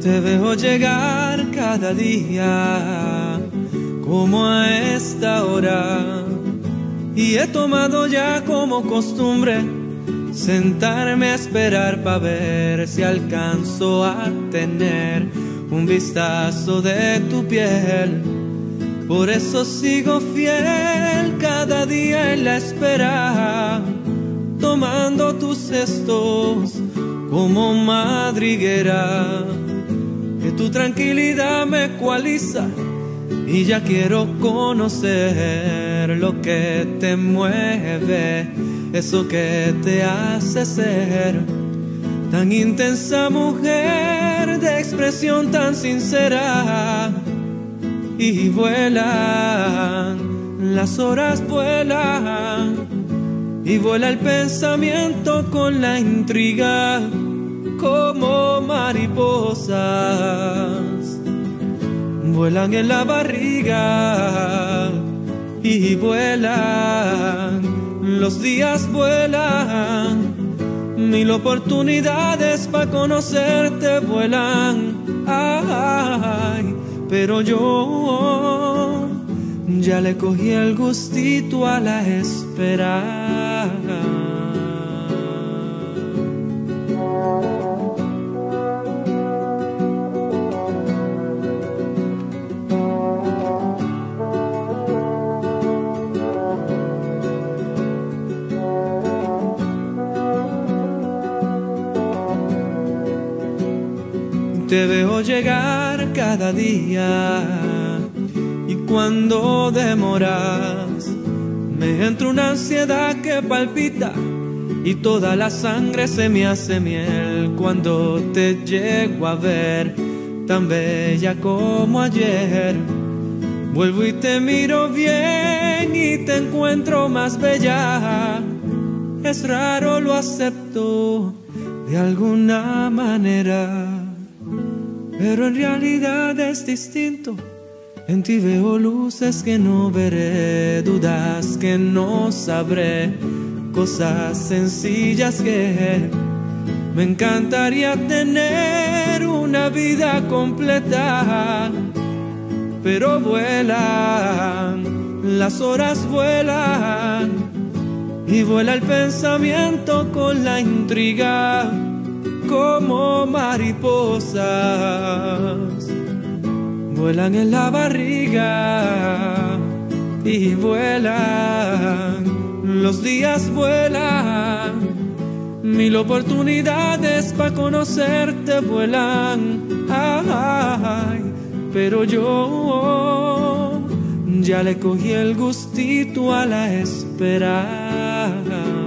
Te veo llegar cada día, como a esta hora, y he tomado ya como costumbre sentarme a esperar para ver si alcanzo a tener un vistazo de tu piel. Por eso sigo fiel cada día en la espera, tomando tus gestos como madriguera. Que tu tranquilidad me ecualiza y ya quiero conocer lo que te mueve, eso que te hace ser tan intensa mujer, de expresión tan sincera. Y vuelan, las horas vuelan, y vuela el pensamiento con la intriga, como mariposas. Vuelan en la barriga y vuelan, los días vuelan, mil oportunidades para conocerte vuelan. Ay, pero yo ya le cogí el gustito a la espera. Te veo llegar cada día, y cuando demoras me entra una ansiedad que palpita y toda la sangre se me hace miel cuando te llego a ver, tan bella como ayer. Vuelvo y te miro bien y te encuentro más bella. Es raro, lo acepto de alguna manera, pero en realidad es distinto. En ti veo luces que no veré, dudas que no sabré, cosas sencillas que me encantaría tener una vida completa. Pero vuelan, las horas vuelan, y vuela el pensamiento con la intriga, como mariposas. Vuelan en la barriga y vuelan, los días vuelan, mil oportunidades para conocerte vuelan. Ay, pero yo ya le cogí el gustito a la espera.